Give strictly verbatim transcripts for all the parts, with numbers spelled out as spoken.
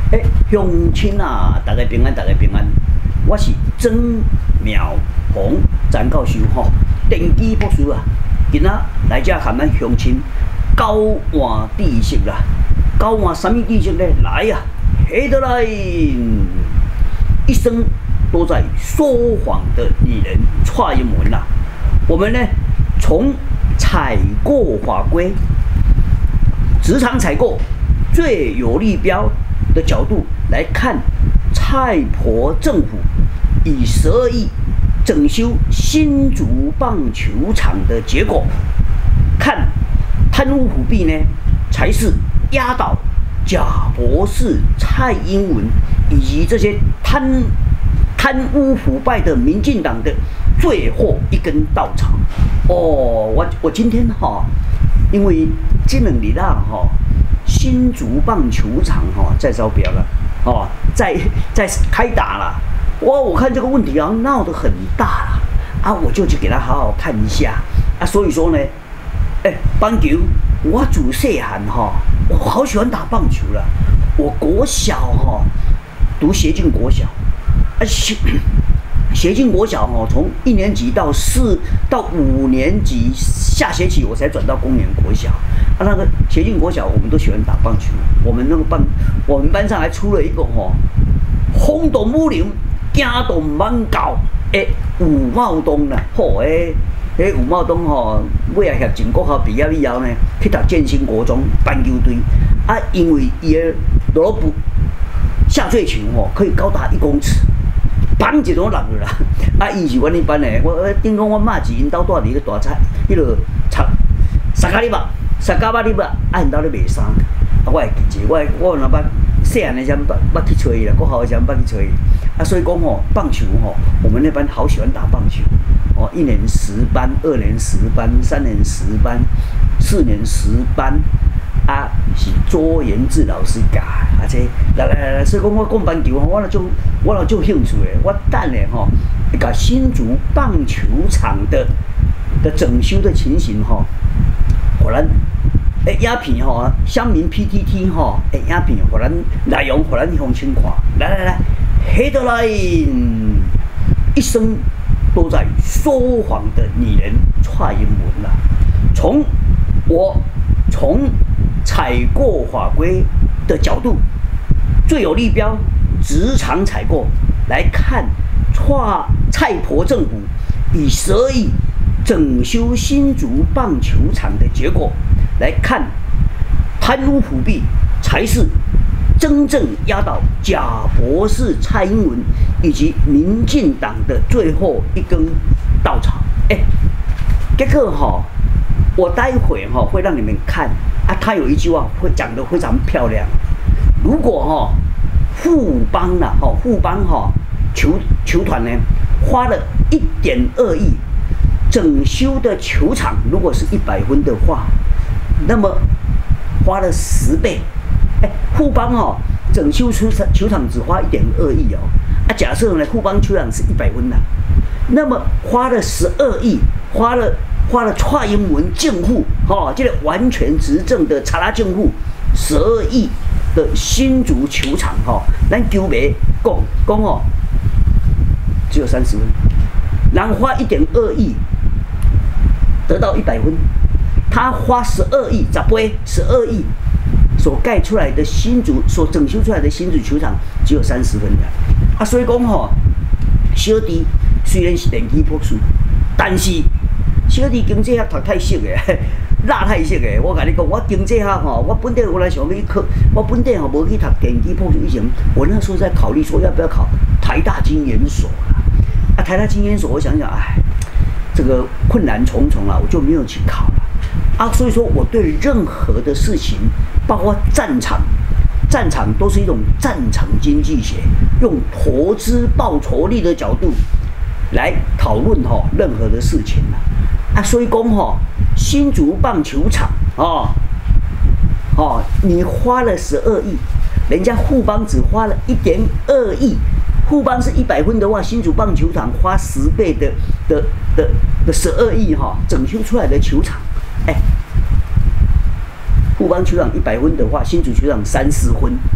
诶，乡亲啊，大家平安，大家平安。我是曾苗红詹教授吼，电机博士啊。今仔来遮含咱乡亲交换知识啦。交换什么知识呢？来呀、啊，黑的来！一生都在说谎的女人踹英文啦。我们呢，从采购法规、职场采购最有利标的角度来看，蔡婆政府以十二亿整修新竹棒球场的结果，看贪污舞弊呢，才是压倒贾博士、蔡英文以及这些贪贪污腐败的民进党的最后一根稻草。哦，我我今天哈，因为这两日啦哈，新竹棒球场哈在招标了，哦，在在开打了。哇，我看这个问题啊闹得很大了啊，我就去给他好好看一下啊。所以说呢，哎，棒球我自细汉哈，我好喜欢打棒球了。我国小哈读协进国小，啊协协进国小哈，从一年级到四到五年级下学期我才转到公园国小。啊，那个协进国小我们都喜欢打棒球，我们那个班我们班上还出了一个哈轰动武林。惊动满教诶，吴茂东啦，吼诶，迄吴茂东吼，尾啊协进国校毕业以后呢，去读建兴国中棒球队，啊，因为伊诶萝卜下坠球吼，可以高达一公尺，砰一种人啦，啊，伊是阮迄班诶，我顶讲我妈是因兜住伫个大菜，迄落插沙卡里巴，沙卡巴里巴，啊，因兜咧卖衫，啊，我会记者，我我若捌细汉诶时阵捌捌去找伊啦，国校诶时阵捌去找伊。啊，所以讲吼，棒球吼，我们那班好喜欢打棒球，哦，一年十班，二年十班，三年十班，四年十班，啊，是周延志老师教，啊，这来来来来，所以讲我讲棒球吼，我就我就就兴趣的，我等咧吼，一个新竹棒球场的的整修的情形吼，互咱诶影片吼，乡民 P T T 吼，诶影片，互咱内容，互咱乡亲看，来来来。Headline， 一生都在说谎的女人蔡英文啦。从我从采购法规的角度，最有利标职场采购来看，蔡婆政府以十二亿整修新竹棒球场的结果来看，贪污舞弊才是真正压倒贾博士、蔡英文以及民进党的最后一根稻草。哎，这个哈，我待会哈会让你们看啊，他有一句话会讲得非常漂亮。如果哈富邦呐，哈富邦哈球球团呢花了一点二亿整修的球场，如果是一百分的话，那么花了十倍。哎，富邦哦，整修球场球场只花一点二亿哦。啊，假设呢，富邦球场是一百分呐，那么花了十二亿，花了花了蔡英文政府哈，这个完全执政的查拉政府十二亿的新竹球场哈，咱球迷讲讲哦，只有三十分，然后花一点二亿得到一百分，他花十二亿，十倍十二亿。所盖出来的新竹，所整修出来的新竹球场只有三十分的啊，所以讲吼，小弟虽然是电机博士，但是小弟经济学读太熟的，辣太熟的。我甲你讲，我经济学吼，我本地我来想要去考，我本地吼无去读电机博士以前，我那时候在考虑说要不要考台大经研所啦。啊，台大经研所，我想想，哎，这个困难重重啊，我就没有去考了。啊，所以说我对任何的事情，包括战场，战场都是一种战场经济学，用投资报酬率的角度来讨论哈任何的事情啊。所以讲哈，新竹棒球场啊，哦，你花了十二亿，人家富邦只花了一点二亿。富邦是一百分的话，新竹棒球场花十倍的的的的十二亿哈，整修出来的球场。哎，富邦球场一百分的话，新竹球场三十分，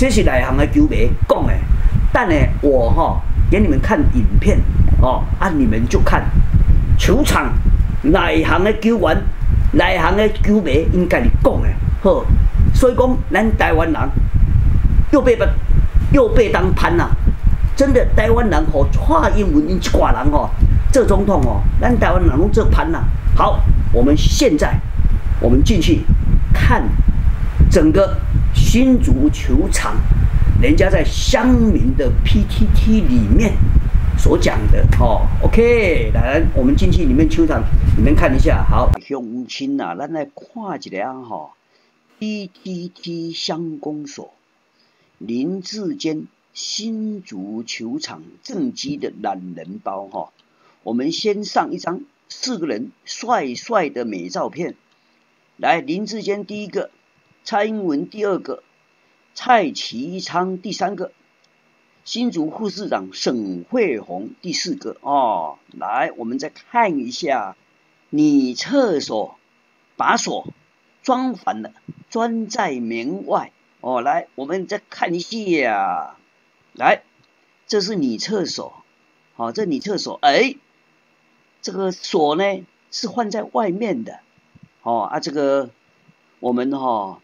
这是内行的球迷讲的。但呢，我哈、哦、给你们看影片哦，啊，你们就看球场内行的球员、内行的球迷应该是讲的。好，所以讲咱台湾人又被又被当攀啦、啊。真的，台湾人吼、哦，蔡英文因一挂人吼、哦，做总统哦，咱台湾人拢做攀啦、啊。好，我们现在我们进去看整个新竹球场。人家在乡民的 P T T 里面所讲的哦 ，OK， 来，我们进去里面球场，你们看一下。好，乡亲啊，咱来看一下哈 ，P T T 乡公所林志坚新竹球场正畸的懒人包哈。我们先上一张四个人帅帅的美照片，来，林志坚第一个，蔡英文第二个。蔡其昌第三个，新竹副市长沈惠虹第四个哦。来，我们再看一下，你厕所把锁装反了，装在门外哦。来，我们再看一下，来，这是你厕所，好、哦，这你厕所，哎，这个锁呢是换在外面的，哦啊，这个我们哈。哦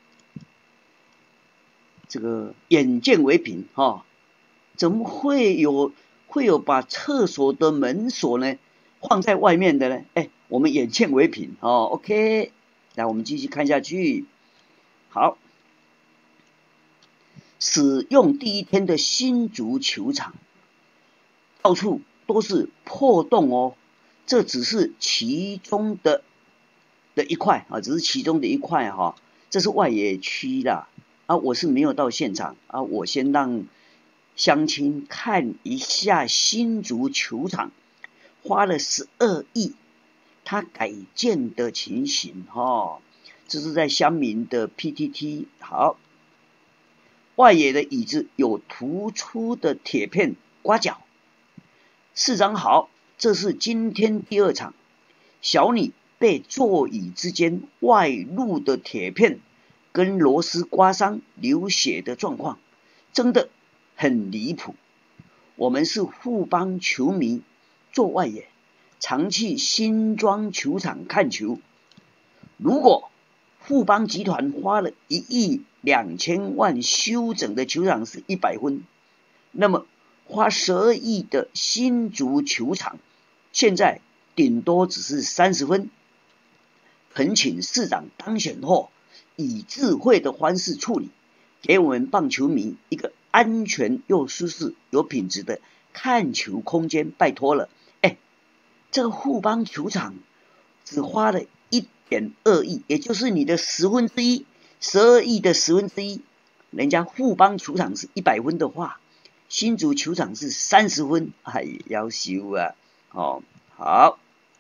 这个眼见为凭哈、哦，怎么会有会有把厕所的门锁呢放在外面的呢？哎，我们眼见为凭哦。OK， 来我们继续看下去。好，使用第一天的新竹球场，到处都是破洞哦，这只是其中的的一块啊，只是其中的一块哈、哦，这是外野区啦。啊，我是没有到现场啊，我先让乡亲看一下新竹球场花了十二亿，它改建的情形哈、哦，这是在乡民的 P T T。好，外野的椅子有突出的铁片刮角。市长好，这是今天第二场，小女被座椅之间外露的铁片。跟螺丝刮伤流血的状况，真的很离谱。我们是富邦球迷，做外野，常去新庄球场看球。如果富邦集团花了一亿两千万修整的球场是一百分，那么花十二亿的新竹球场，现在顶多只是三十分。恳请市长当选后。以智慧的方式处理，给我们棒球迷一个安全又舒适、有品质的看球空间，拜托了。哎，这个富邦球场只花了一点二亿，也就是你的十分之一，十二亿的十分之一。人家富邦球场是一百分的话，新竹球场是三十分，哎，要修啊！哦，好，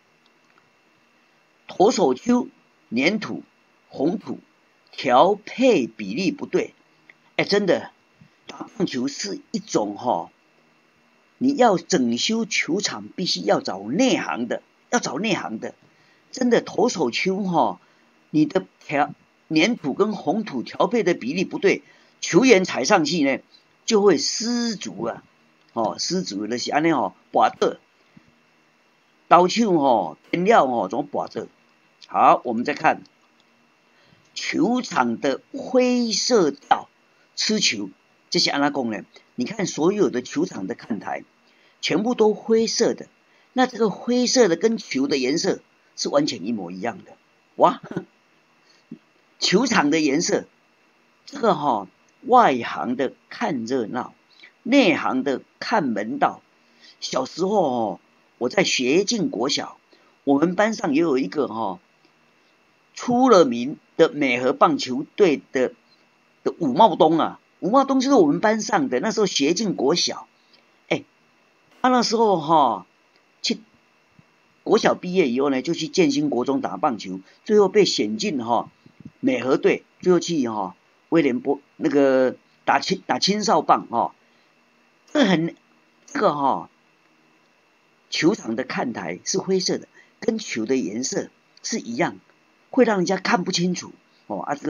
投手丘粘土、红土。调配比例不对，哎，真的，打棒球是一种哈、哦，你要整修球场必须要找内行的，要找内行的。真的投手丘哈、哦，你的调粘土跟红土调配的比例不对，球员踩上去呢就会失足啊，哦，失足的是安尼哦，拔得，投手哦，天料哦，怎么拔得？好，我们再看。球场的灰色调吃球，这是安怎讲呢？你看所有的球场的看台，全部都灰色的，那这个灰色的跟球的颜色是完全一模一样的。哇，球场的颜色，这个哈、哦，外行的看热闹，内行的看门道。小时候哦，我在学进国小，我们班上也有一个哈、哦。出了名的美和棒球队的的武茂东啊，武茂东就是我们班上的，那时候学进国小，哎，他那时候哈、哦，去国小毕业以后呢，就去建新国中打棒球，最后被选进哈、哦、美和队，最后去哈、哦、威廉波那个打青打青少棒哈、哦，这很这个哈、哦、球场的看台是灰色的，跟球的颜色是一样。会让人家看不清楚哦啊！这个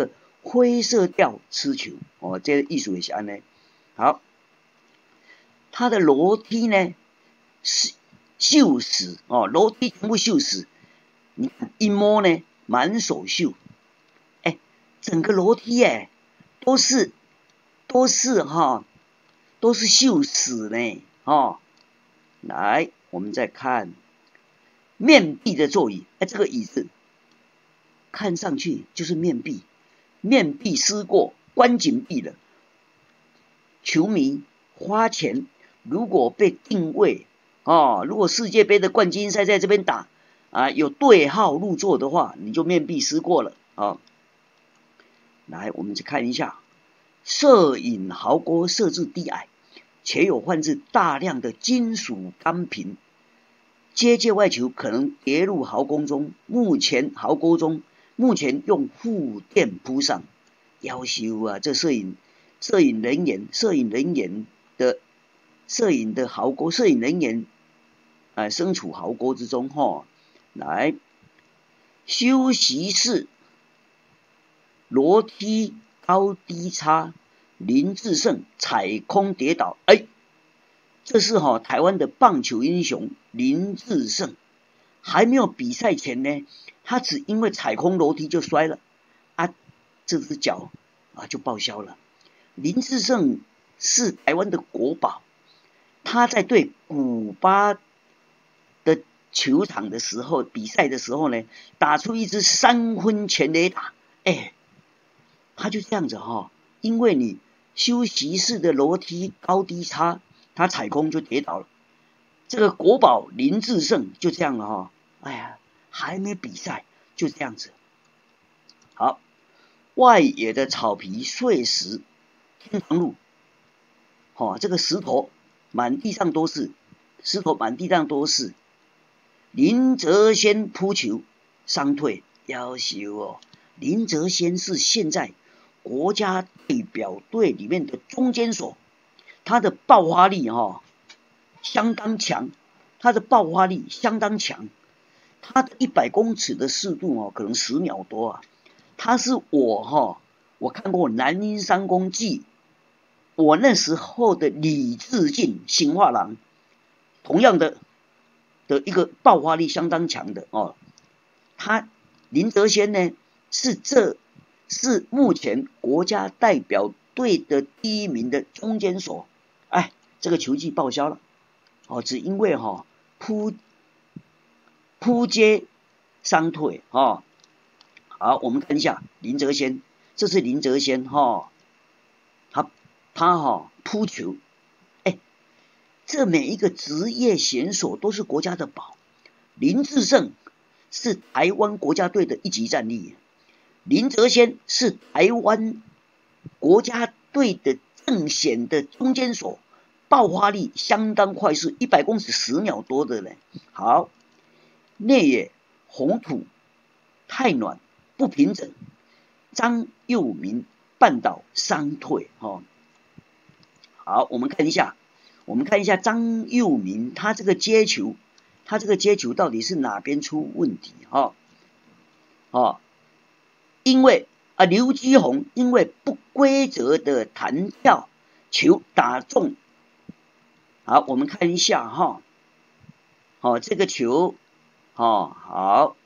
灰色调吃球哦，这个艺术也是安尼。好，它的楼梯呢是锈蚀哦，楼梯全部锈蚀。你看一摸呢，满手锈，哎，整个楼梯哎都是都是哈、哦、都是锈蚀呢哦。来，我们再看面壁的座椅，哎，这个椅子看上去就是面壁，面壁思过，关紧闭了。球迷花钱，如果被定位哦，如果世界杯的冠军赛在这边打啊，有对号入座的话，你就面壁思过了啊、哦。来，我们再看一下，摄影壕沟设置低矮，且有放置大量的金属钢瓶，接界外球可能跌入壕沟中。目前壕沟中目前用护垫铺上。要求啊，这摄影摄影人员摄影人员的摄影的壕沟，摄影人员啊、呃、身处壕沟之中哈、哦。来，休息室楼梯高低差，林志胜踩空跌倒，哎，这是哈、哦、台湾的棒球英雄林志胜，还没有比赛前呢，他只因为踩空楼梯就摔了啊，这只脚啊就报销了。林志胜是台湾的国宝，他在对古巴的球场的时候，比赛的时候呢，打出一支三分全垒打，哎，他就这样子哈、哦，因为你休息室的楼梯高低差，他踩空就跌倒了。这个国宝林志胜就这样了哈、哦，哎呀，还没比赛就这样子。好，外野的草皮碎石，天堂路，哦，这个石头满地上都是，石头满地上都是。林哲轩扑球伤退，要求哦。林哲轩是现在国家代表队里面的中间手，他的爆发力哈、哦、相当强，他的爆发力相当强，他的一百公尺的速度哦可能十秒多啊。他是我哈、哦，我看过南英三公记，我那时候的李志敬新画廊，同样的的一个爆发力相当强的哦。他林哲轩呢是这是目前国家代表队的第一名的中间手，哎，这个球技报销了哦，只因为哈、哦、扑扑接伤退哦。好，我们看一下林哲轩，这是林哲轩哈、哦，他他哈、哦、扑球，哎，这每一个职业选手都是国家的宝。林志胜是台湾国家队的一级战力，林哲轩是台湾国家队的正选的中间手，爆发力相当快速，一百公尺十秒多的呢。好，内野红土太暖不平整，张佑铭绊倒伤退哈。好，我们看一下，我们看一下张佑铭他这个接球，他这个接球到底是哪边出问题哈？哦，因为啊刘基宏因为不规则的弹跳球打中。好，我们看一下哈，好、哦、这个球，哦好。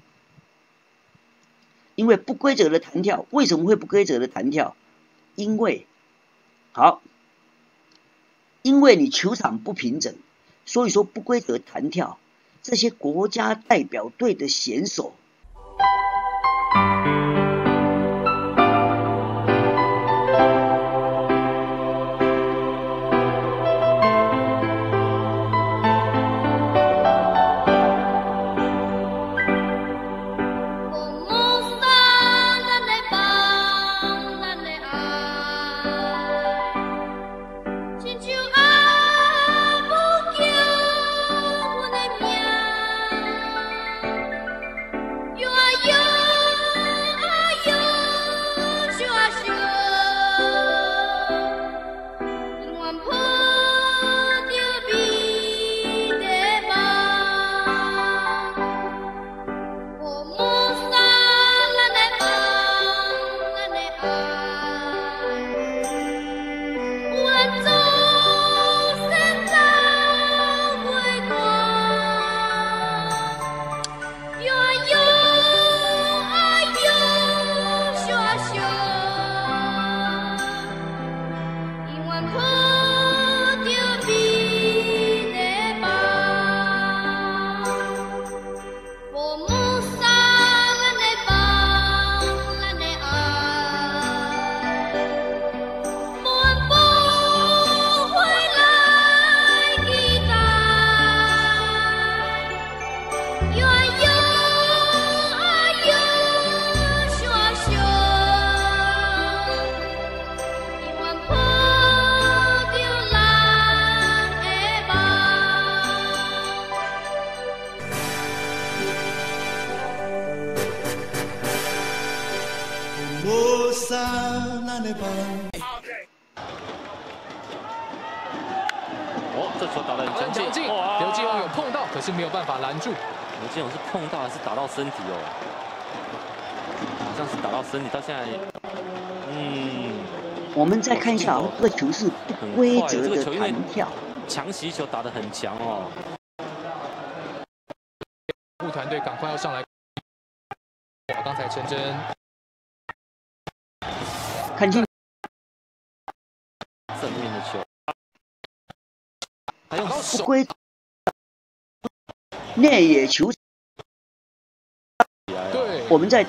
因为不规则的弹跳，为什么会不规则的弹跳？因为好，因为你球场不平整，所以说不规则弹跳。这些国家代表队的选手， 哦，这球打得很强劲，刘基宏有碰到，可是没有办法拦住。刘基宏是碰到还是打到身体哦？好像是打到身体，到现在，嗯， 我们再看一下哦，这个球是不规则的弹跳， 强袭球打得很强哦。 护团队赶快要上来，哇！刚才陈真看清正面的球，还用手不规内野球。 对， 我们在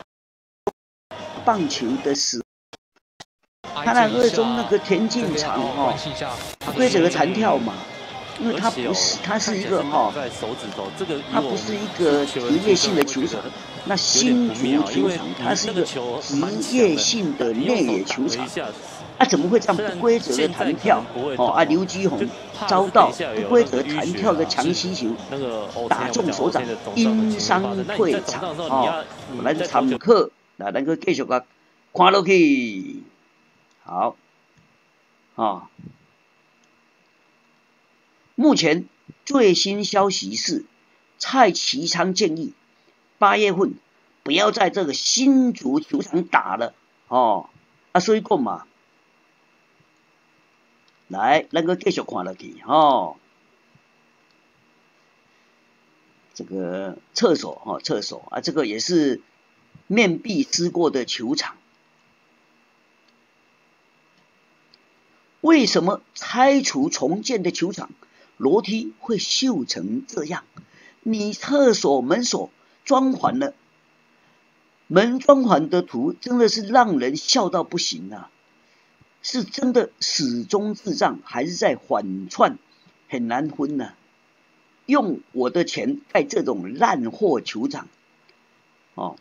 棒球的时候，他那二中那个田径场哈，规则的弹跳嘛。因为它不是，它是一个哈，它不是一个职业性的球场。那新竹球场它是一个职业性的内野球场，啊，怎么会这样不规则的弹跳？哦，啊，刘基宏遭到不规则弹跳的强袭球打中手掌，因伤退场。哦，咱参考，来，咱个继续个看落去，好，啊。目前最新消息是，蔡其昌建议八月份不要在这个新竹球场打了哦。啊，所以讲嘛，来，咱个继续看落去哦。这个厕所哈、哦，厕所啊，这个也是面壁思过的球场。为什么拆除重建的球场？楼梯会锈成这样，你厕所门锁装潢了，门装潢的图真的是让人笑到不行啊！是真的始终智障，还是在反串？很难分呐、啊。用我的钱盖这种烂货球场，哦，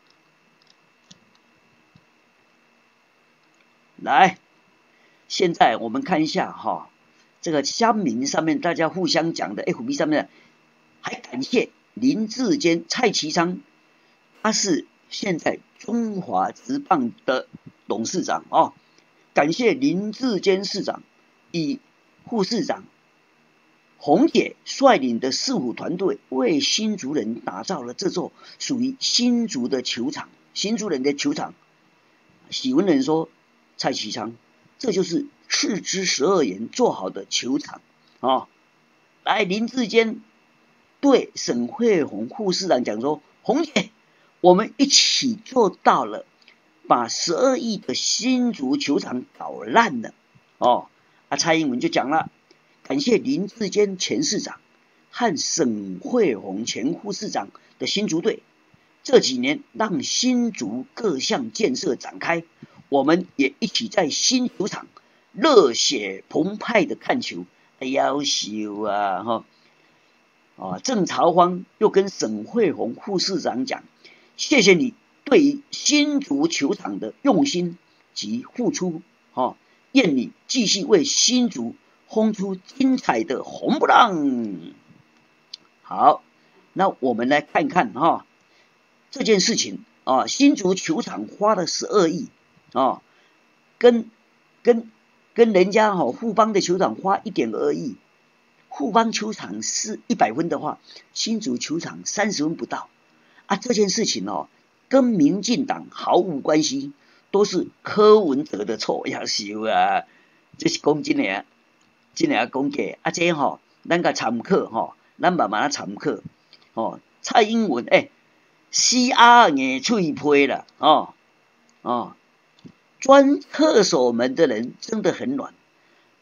来，现在我们看一下哈、哦。这个乡民上面大家互相讲的 F B 上面，还感谢林志坚、蔡其昌，他是现在中华职棒的董事长哦。感谢林志坚市长以副市长洪姐率领的市府团队，为新竹人打造了这座属于新竹的球场。新竹人的球场，喜闻人说蔡其昌，这就是斥资十二元做好的球场啊、哦！来，林志坚对沈惠宏副市长讲说：“洪姐，我们一起做到了，把十二亿的新竹球场搞烂了。”哦，啊，蔡英文就讲了，感谢林志坚前市长和沈惠宏前副市长的新竹队，这几年让新竹各项建设展开，我们也一起在新球场热血澎湃的看球，夭寿啊哈！啊，郑朝芳又跟沈惠宏副市长讲，谢谢你对于新竹球场的用心及付出，哈、啊，愿你继续为新竹轰出精彩的红不浪。好，那我们来看看哈、啊、这件事情啊，新竹球场花了十二亿啊，跟跟。跟人家哈富邦的球场花一点二亿，富邦球场是一百分的话，新竹球场三十分不到啊。这件事情哦，跟民进党毫无关系，都是柯文哲的错呀，是啊，这是讲真的啊，真的啊讲假啊，这吼、個，咱个参考吼，咱慢慢参考哦。蔡英文诶，死鸭硬脆皮了哦哦。钻厕所门的人真的很软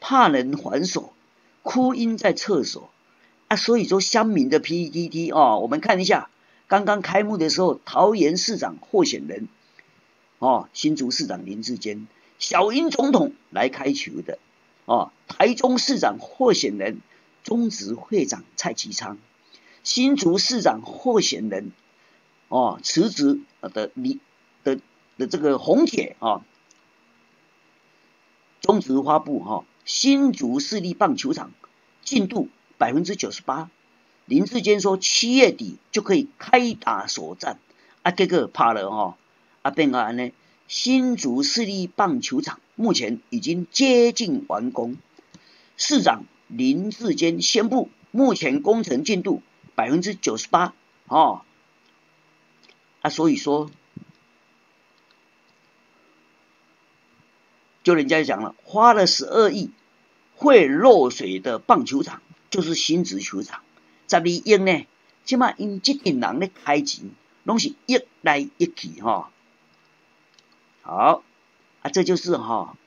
怕人还手，哭晕在厕所啊。所以说乡民的 P T T 哦，我们看一下，刚刚开幕的时候，桃园市长候选人哦，新竹市长林智坚，小英总统来开球的哦，台中市长候选人中执会长蔡其昌，新竹市长候选人哦辞职的李的的这个红姐啊、哦，中执发布哈、哦，新竹市立棒球场进度百分之九十八，林智坚说七月底就可以开打首战啊，结果怕了哈、哦，啊变个安呢，新竹市立棒球场目前已经接近完工，市长林智坚宣布，目前工程进度百分之九十八哦，啊，所以说，就人家讲了，花了十二亿会漏水的棒球场就是新竹球场，十二亿呢，起码因这群人咧开钱，拢是一来一去哈、哦。好啊，这就是哈、哦、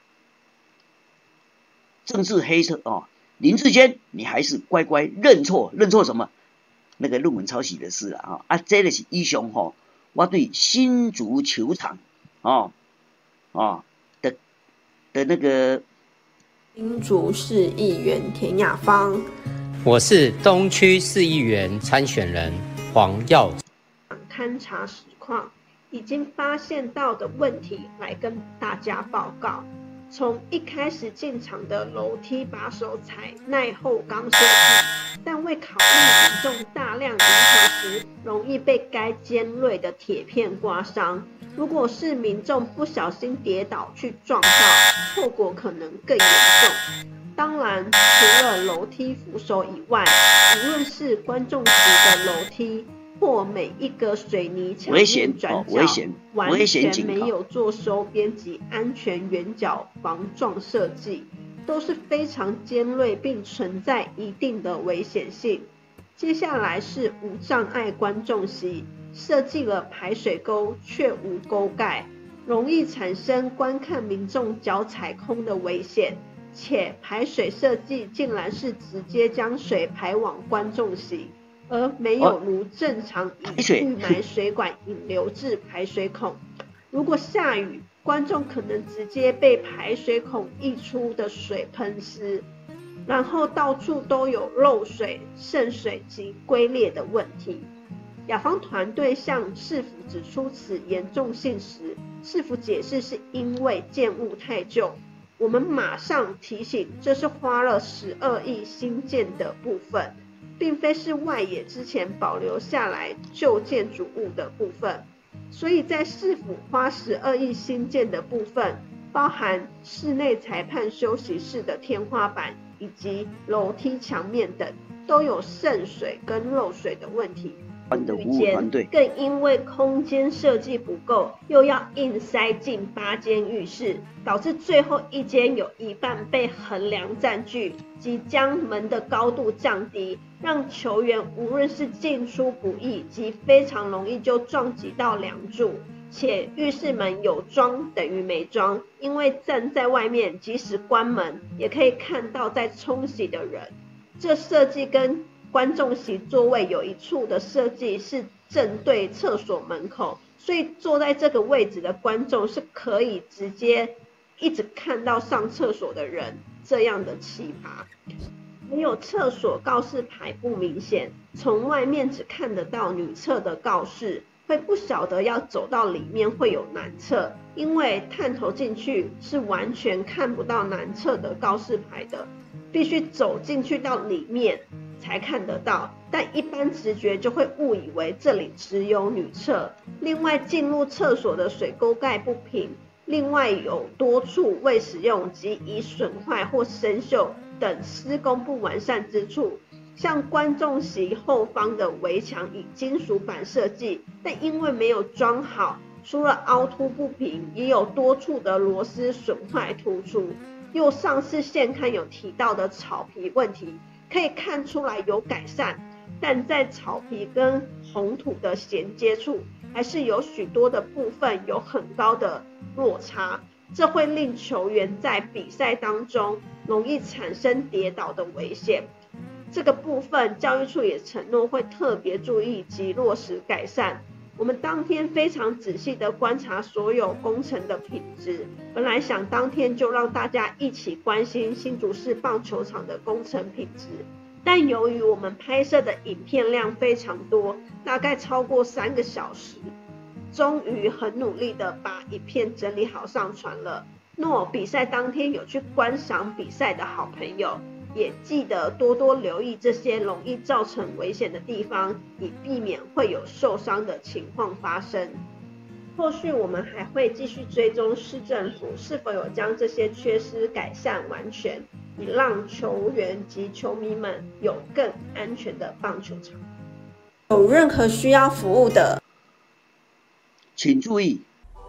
政治黑色哦。林智坚，你还是乖乖认错，认错什么？那个论文抄袭的事啊！啊，这个是以上吼，我对新竹球场哦哦的的那个新竹市议员田雅芳， 我是东区市议员参选人黄耀。 勘察实况，已经发现到的问题来跟大家报告。从一开始进场的楼梯把手采耐候钢设计，但未考虑民众大量迎合时容易被该尖锐的铁片刮伤。如果是民众不小心跌倒去撞到，后果可能更严重。当然，除了楼梯扶手以外，无论是观众席的楼梯或每一个水泥墙面转角，完全没有做收边及安全圆角防撞设计，都是非常尖锐并存在一定的危险性。接下来是无障碍观众席，设计了排水沟却无沟盖，容易产生观看民众脚踩空的危险，且排水设计竟然是直接将水排往观众席，而没有如正常以预埋水管引流至排水孔。如果下雨，观众可能直接被排水孔溢出的水喷湿，然后到处都有漏水、渗水及龟裂的问题。雅芳团队向市府指出此严重性时，市府解释是因为建物太旧。我们马上提醒，这是花了十二亿新建的部分，并非是外野之前保留下来旧建筑物的部分。所以在市府花十二亿新建的部分，包含室内裁判休息室的天花板以及楼梯墙面等，都有渗水跟漏水的问题。更因为空间设计不够，又要硬塞进八间浴室，导致最后一间有一半被横梁占据，即将门的高度降低，让球员无论是进出不易，及非常容易就撞击到梁柱。且浴室门有装等于没装，因为站在外面，即使关门，也可以看到在冲洗的人。这设计跟观众席座位有一处的设计是正对厕所门口，所以坐在这个位置的观众是可以直接一直看到上厕所的人，这样的奇葩。没有厕所告示牌不明显，从外面只看得到女厕的告示，会不晓得要走到里面会有男厕，因为探头进去是完全看不到男厕的告示牌的，必须走进去到里面才看得到，但一般直觉就会误以为这里只有女厕。另外，进入厕所的水沟盖不平，另外有多处未使用及已损坏或生锈等施工不完善之处。像观众席后方的围墙以金属板设计，但因为没有装好，除了凹凸不平，也有多处的螺丝损坏突出。右上次线刊有提到的草皮问题，可以看出来有改善，但在草皮跟红土的衔接处，还是有许多的部分有很高的落差，这会令球员在比赛当中容易产生跌倒的危险。这个部分教育处也承诺会特别注意及落实改善。我们当天非常仔细地观察所有工程的品质，本来想当天就让大家一起关心新竹市棒球场的工程品质，但由于我们拍摄的影片量非常多，大概超过三个小时，终于很努力地把影片整理好上传了。若比赛当天有去观赏比赛的好朋友，也记得多多留意这些容易造成危险的地方，以避免会有受伤的情况发生。后续我们还会继续追踪市政府是否有将这些缺失改善完全，以让球员及球迷们有更安全的棒球场。有任何需要服务的， 请注意。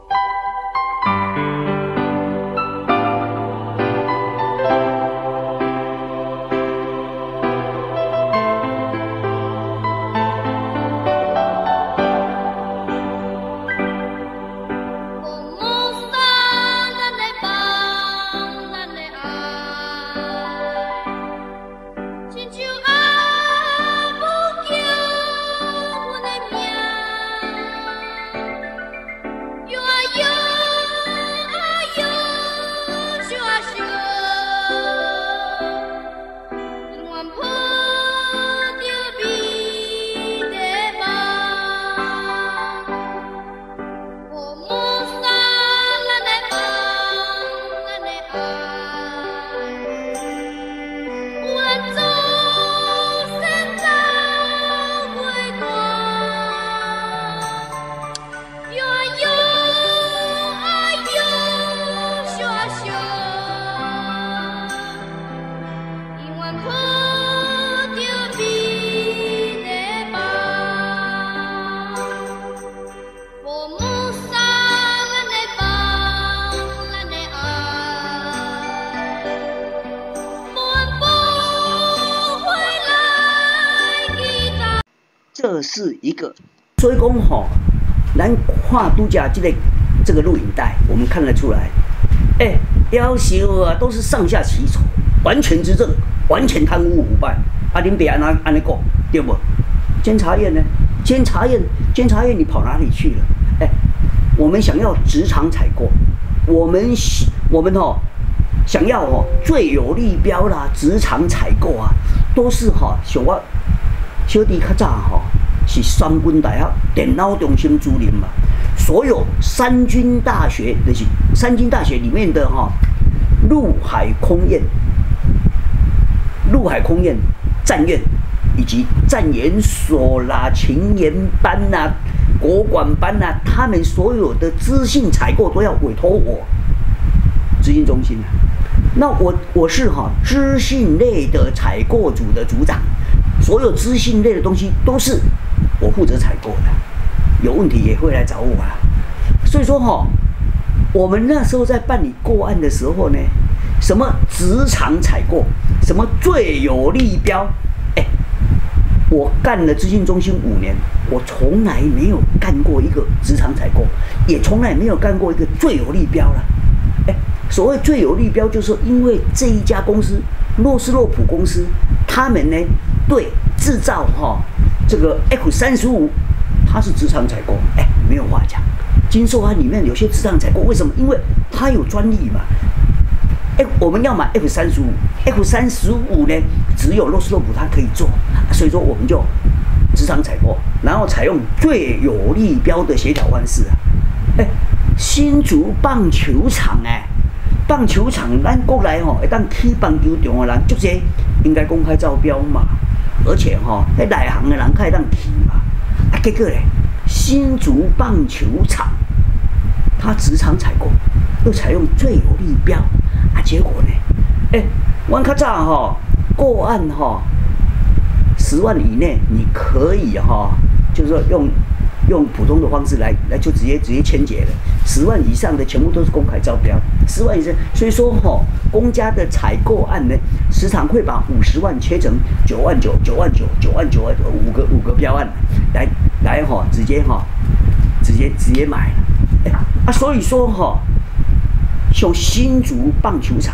这是一个，所以讲吼，咱看拄只这个这个录影带，我们看得出来，哎、欸，要求啊都是上下其手，完全执政，完全贪污腐败。啊，恁别安那安尼讲，对不？监察院呢？监察院，监察院你跑哪里去了？哎、欸，我们想要职场采购，我们我们吼想要吼最有利标啦，职场采购啊，都是哈像我。小弟较早吼是三军大学电脑中心主任嘛，所有三军大学就是三军大学里面的哈陆海空院、陆海空院战院以及战研所啦、勤研班呐、啊、国管班呐、啊，他们所有的资讯采购都要委托我资讯中心啊。那我我是哈资讯类的采购组的组长。所有资讯类的东西都是我负责采购的，有问题也会来找我啊。所以说哈，我们那时候在办理个案的时候呢，什么职场采购，什么最有利标，哎，我干了资讯中心五年，我从来没有干过一个职场采购，也从来没有干过一个最有利标了。哎，所谓最有利标，就是因为这一家公司洛斯洛普公司，他们呢。对制造哈、哦、这个 F 三十五，它是职场采购，哎，没有话讲。金寿安里面有些职场采购，为什么？因为它有专利嘛。哎，我们要买 F 三十五 ，F 三十五呢，只有洛斯洛普它可以做，所以说我们就职场采购，然后采用最有利标的协调方式啊。哎，新竹棒球场哎。棒球场，咱国内吼，会当起棒球场的人，足侪应该公开招标嘛，而且吼，迄内行的人较会当起嘛。啊，结果咧，新竹棒球场，它职场采购又采用最有利标，啊，结果呢，哎、欸，阮较早吼个案吼十万以内，你可以哈，就是说用。用普通的方式来来就直接直接签结了，十万以上的全部都是公开招标，十万以上，所以说哈、哦，公家的采购案呢，时常会把五十万切成九万九、九万九、九万九五个五个标案来来哈、哦，直接哈、哦，直接直接买，哎啊，所以说哈、哦，像新竹棒球场，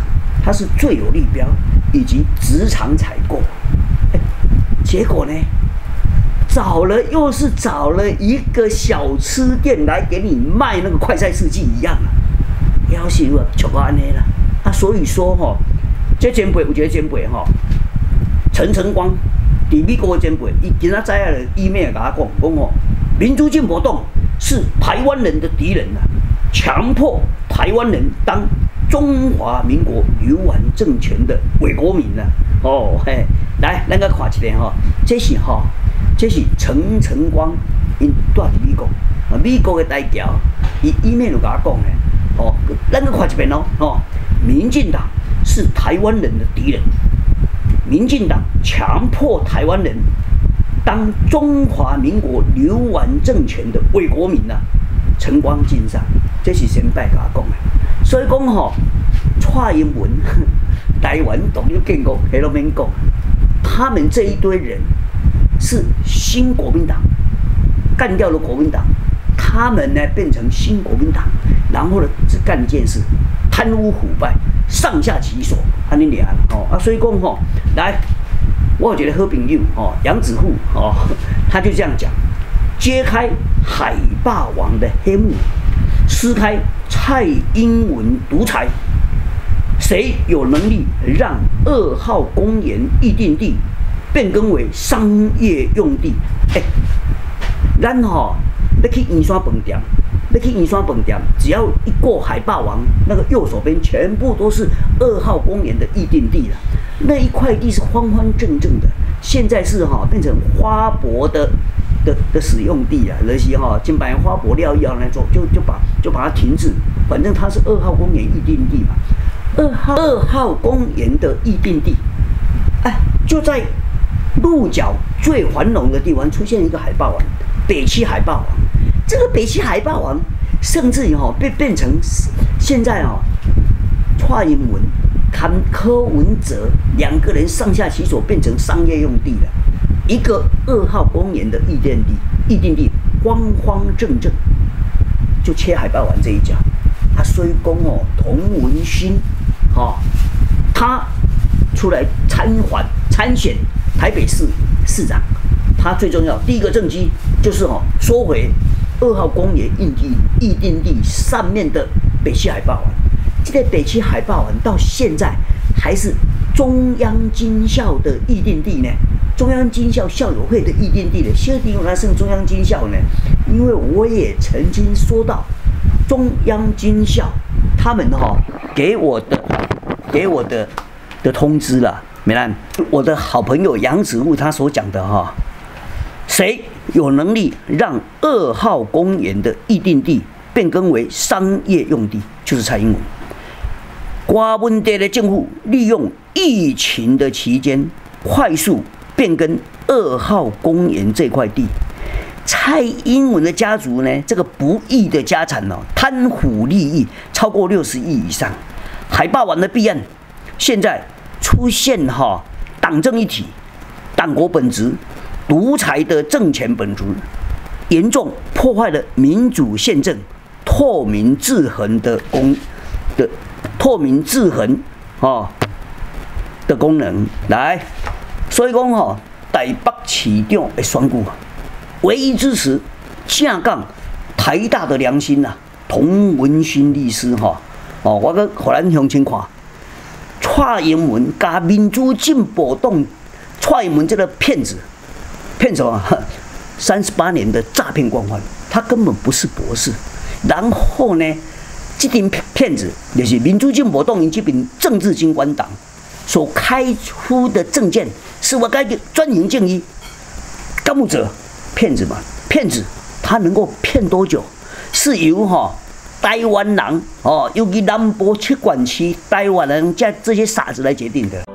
它是最有利标以及职场采购。哎，结果呢，找了又是找了一个小吃店来给你卖那个快赛世纪一样啊，要是我就安尼啦。啊，所以说哈、哦，这前辈有一个前辈哈，陈晨光，伫美国的前辈，伊今仔载啊，email 甲我讲，讲哦，民主进步党是台湾人的敌人啊，强迫台湾人当中华民国流亡政权的伪国民啊！哦嘿，来，咱个看一下吼，这是吼，这是陈晨光因住伫美国啊，美国的代表，伊 email 就甲我讲的，哦，咱个看一遍哦，哦，民进党是台湾人的敌人，民进党强迫台湾人当中华民国流亡政权的伪国民啊！晨光敬上，这是先辈甲我讲的。所以讲吼，蔡英文、台湾独立建国，迄都免讲。他们这一堆人是新国民党干掉了国民党，他们呢变成新国民党，然后呢只干一件事：贪污腐败，上下其手，安尼俩哦啊，所以讲吼，来，我有一个好朋友哦，杨子富哦，他就这样讲。揭开海霸王的黑幕，撕开蔡英文独裁，谁有能力让二号公园议定地变更为商业用地？哎、欸，咱吼要去圆山饭店，要去圆山饭店，只要一过海霸王，那个右手边全部都是二号公园的议定地了。那一块地是方方正正的，现在是哈变成花博的。的, 的使用地啊，那些哈，金白花博料要来做，就就把就把它停止，反正它是二号公园议定地嘛。二号二号公园的议定地，哎，就在鹿角最繁荣的地方出现一个海霸王，北七海霸王。这个北七海霸王，甚至于哈被变成现在哈，蔡英文、看柯文哲两个人上下其手，变成商业用地了。一个二号公园的议定地，议定地方方正正，就切海霸王这一家。他虽讲哦，童文勋，哈、哦，他出来参选参选台北市市长，他最重要第一个政绩就是哦，收回二号公园议定议定地上面的北七海霸王。这个北七海霸王到现在还是中央军校的议定地呢。中央军校校友会的议定地的，小弟用来升中央军校呢？因为我也曾经说到，中央军校他们哈、哦、给我的给我的的通知了，美兰，我的好朋友杨子富他所讲的哈、哦，谁有能力让二号公园的议定地变更为商业用地，就是蔡英文。瓜文地的政府利用疫情的期间，快速变更二号公园这块地，蔡英文的家族呢，这个不义的家产哦，贪腐利益超过六十亿以上。海霸王的弊案，现在出现哈、哦、党政一体、党国本质、独裁的政权本质，严重破坏了民主宪政、透明制衡的功的透明制衡哦的功能来。所以讲吼，台北市长的选举，唯一支持正港台大的良心呐、啊，童文勋律师哈，哦，我个互咱乡亲看，蔡英文加民主进步党，蔡英文这个骗子，骗什么？三十八年的诈骗光环，他根本不是博士。然后呢，这群骗子就是民主进步党因这边政治金官党所开出的证件。是我该专营正义，干木者骗子嘛？骗子他能够骗多久？是由哈、哦、台湾人哦，尤其南部七管区台湾人这这些傻子来决定的。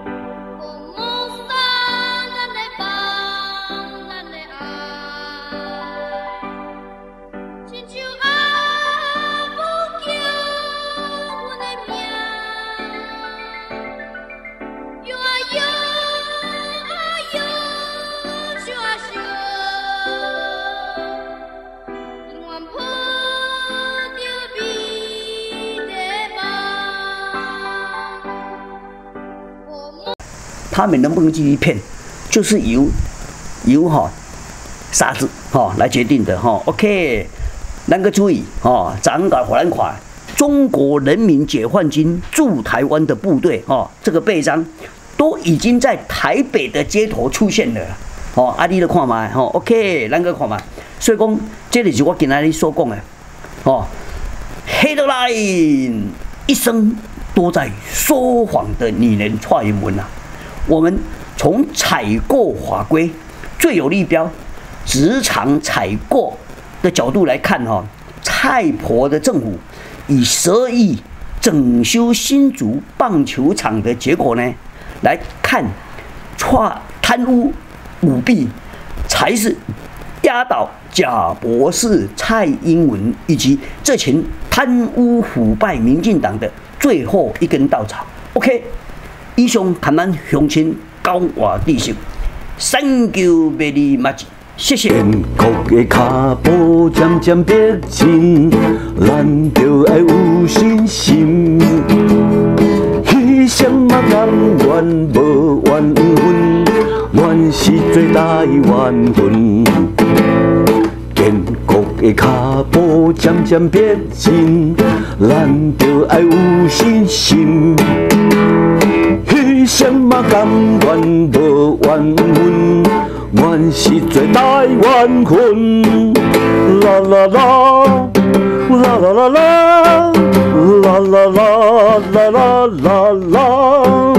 他们能不能继续骗，就是由由哈傻子哈来决定的哈。OK， 咱个注意哈，咱个火兰款中国人民解放军驻台湾的部队哈，这个背章都已经在台北的街头出现了。哦，啊，你都看嘛，吼 ，OK， 咱个看嘛。所以讲，这就是我今仔日所讲的，哦 ，Headline 一生都在说谎的女人蔡英文啊。我们从采购法规最有利标职场采购的角度来看，哈，蔡婆的政府以十二亿整修新竹棒球场的结果呢，来看，蔡贪污。舞弊才是压倒贾博士、蔡英文以及这群贪污腐败民进党的最后一根稻草。OK， 以上谈咱乡亲高话知识 ，Thank you very much， 谢谢。建国的脚步渐渐逼近，咱就要有信心。牺牲嘛甘愿无怨恨。原是做台湾魂，建国的脚步渐渐逼近，咱就要有信心。牺牲嘛甘愿无怨恨，原是做台湾魂。啦啦啦，啦啦啦啦，啦啦啦啦啦啦啦。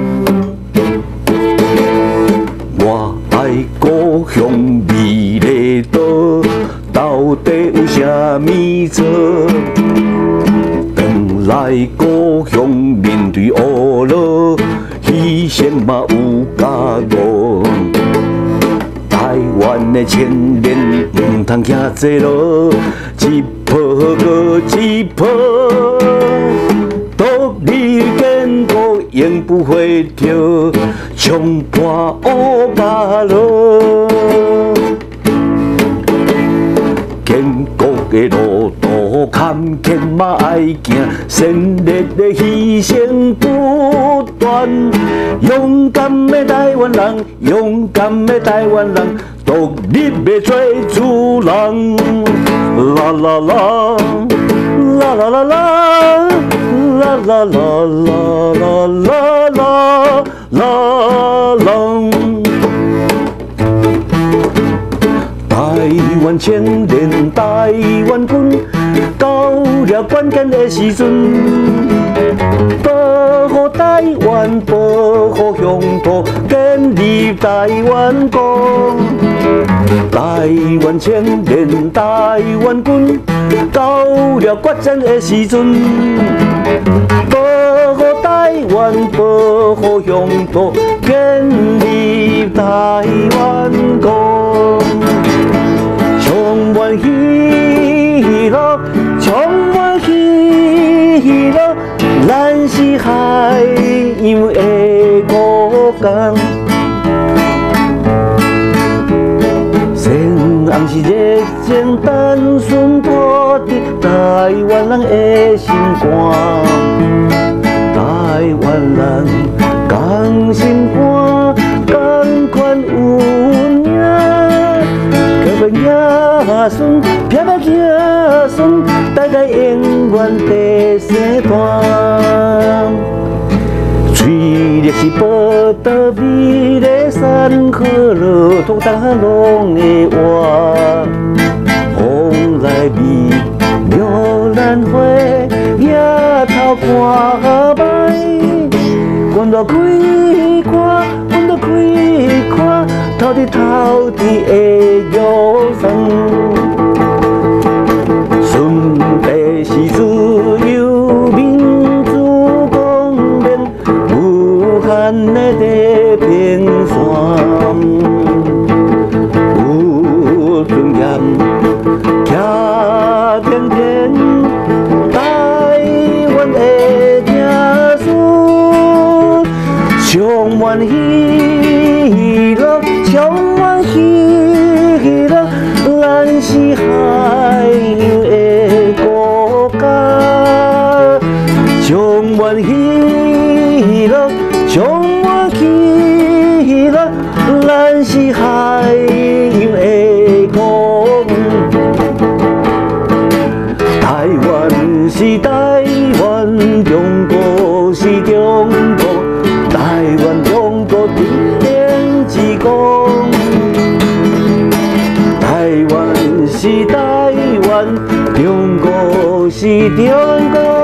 我爱故乡美丽岛，到底有啥物做？回来故乡面对乌落，牺牲嘛有加无。台湾的青年唔通行这路，一步过一步，独立建国永不回头。冲破乌甲路，建国的路途坎坷嘛爱行，胜利的牺牲不断。勇敢的台湾人，勇敢的台湾人，独立要做主人。啦啦啦，啦啦啦啦，啦啦啦啦啦啦。啦啦，台湾青年，台湾军，到了关键的时阵，保护台湾，保护乡土，建立台湾国。台湾青年，台湾军，到了决战的时阵。保护台湾，保护乡土，建立台湾国。充满喜乐，充满喜乐，咱是海洋的国家。先红是热情单纯破伫台湾人的心肝。台湾人讲心肝，讲款有命，各位爷孙，撇撇子孙，代代永远第三段。水烈是报道美丽山河路，途当拢会活，风来美。苗兰花，野头看歹，阮若开看，阮若开看，透伫透伫的忧伤。顺地是自由民主公平，无限的地平线，有尊严。天天台湾的家属，充满喜乐，充满喜乐，咱是海洋的国家，充满喜乐，充满喜乐。 湾，中国是中国，台湾中国地天之光。台湾是台湾，中国是中国。